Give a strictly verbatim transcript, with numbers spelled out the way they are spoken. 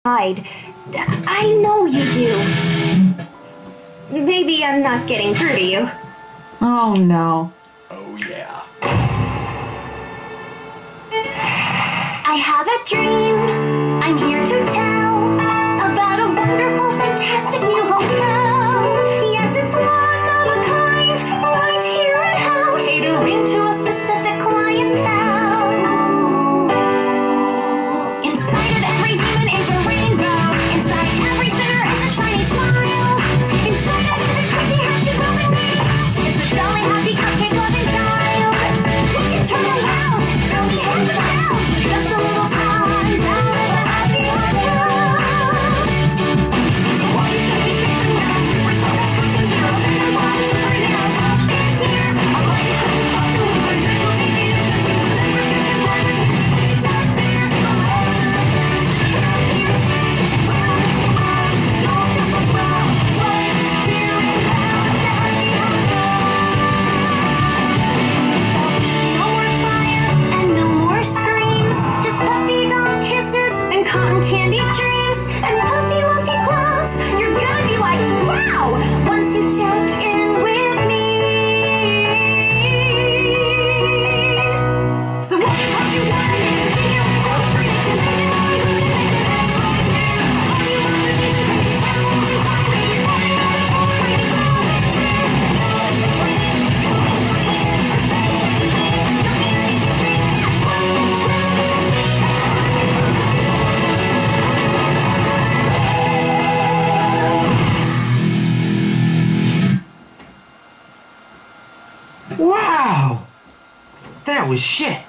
hide. I know you do. Maybe I'm not getting through to you. Oh no. Oh yeah. I have a dream. I'm here to tell about a wonderful, fantastic new hotel. Yes, it's one of a kind, right here in hell, catering to a specific clientele. Inside of every demon is a rainbow. Inside every sinner is a shiny smile. Inside of every crazy heart you will believe is a jolly, happy, cupcake loving child. You can turn around, they'll be hands down. Just a little time down at the happy hotel. So all you junkies, fakes, and weirdos, creepers, stalkers, crooks, and zeros, and your blind superheroes, help is here. I'll let you come and talk to losers, and you'll take it as a loser, and prescription for the music, take that beer, the letter, and here's it, we'll make you out, you'll feel so swell, right here in hell at the happy hotel. There'll be no more fire and no more screams, just puppy dog kisses and cotton candy dreams and puffy wuffy clothes. You're gonna be like, wow, once you check in with me. So what you what you want to continue and celebrate it and make it all you can make it all right here. All you want to see is crazy animals and fire babies walking on the floor, crazy all Wow! That was shit.